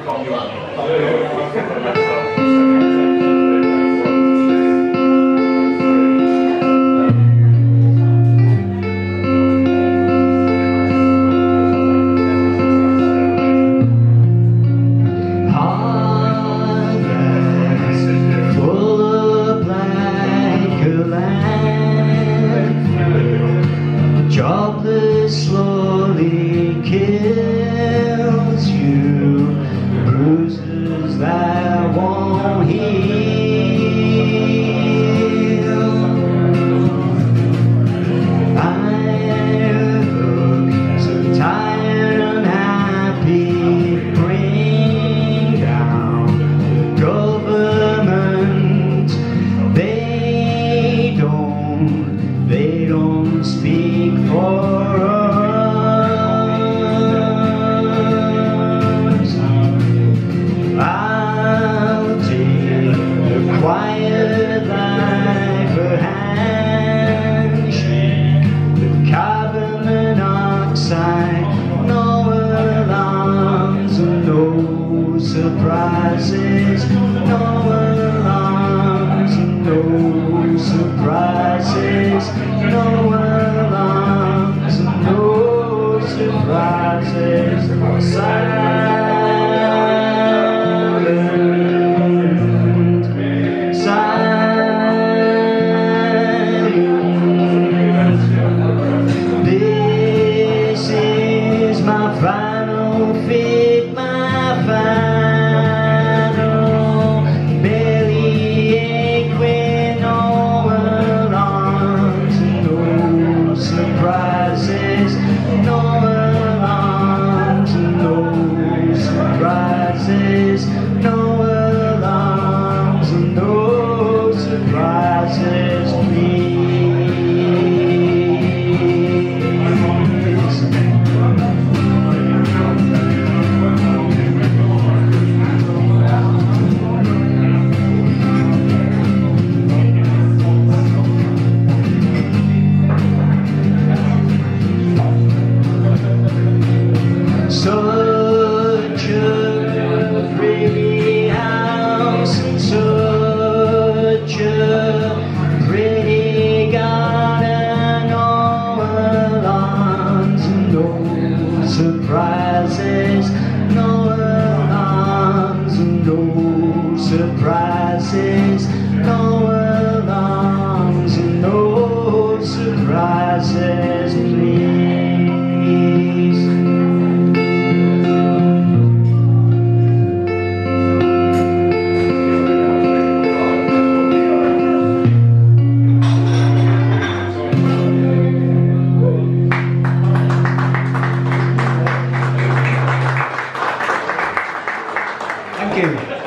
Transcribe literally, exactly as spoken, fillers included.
Jobless slowly kills you, bruises that won't heal. I look so tired and happy, bring down the government. They don't, they don't speak for us. I'll take the quiet life, a handshake, the carbon monoxide, no alarms and no surprises, no alarms and no surprises, no alarms and no surprises. Silent, silent. This is my final fate, my final bellyache with no alarms and no surprises, no alarms and no surprises, no alarms and no surprises, please. Such a pretty house and such a pretty garden, no alarms and no surprises, no alarms and no surprises, no alarms and no surprises, please. Thank you.